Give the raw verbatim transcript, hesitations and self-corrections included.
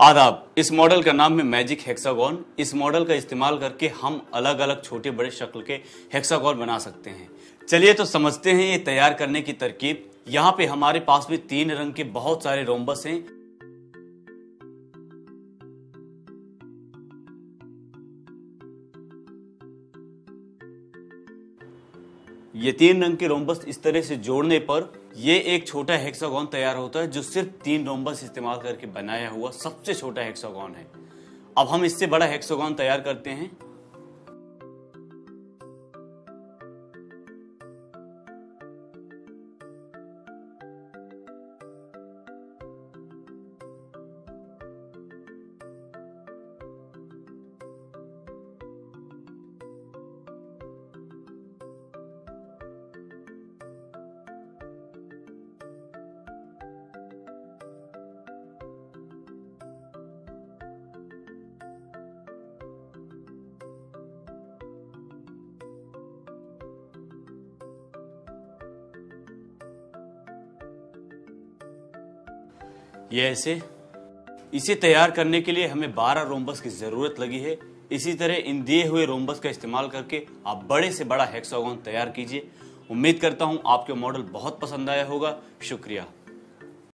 आदाब। इस मॉडल का नाम है मैजिक हेक्सागोन। इस मॉडल का इस्तेमाल करके हम अलग अलग छोटे बड़े शक्ल के हेक्सागोन बना सकते हैं। चलिए तो समझते हैं ये तैयार करने की तरकीब। यहाँ पे हमारे पास में तीन रंग के बहुत सारे रोम्बस हैं। ये तीन रंग के रोम्बस इस तरह से जोड़ने पर ये एक छोटा हेक्सागोन तैयार होता है, जो सिर्फ तीन रोम्बस इस्तेमाल करके बनाया हुआ सबसे छोटा हेक्सागोन है। अब हम इससे बड़ा हेक्सागोन तैयार करते हैं। ये ऐसे इसे तैयार करने के लिए हमें बारह रोम्बस की जरूरत लगी है। इसी तरह इन दिए हुए रोम्बस का इस्तेमाल करके आप बड़े से बड़ा हेक्सागोन तैयार कीजिए। उम्मीद करता हूं आपको मॉडल बहुत पसंद आया होगा। शुक्रिया।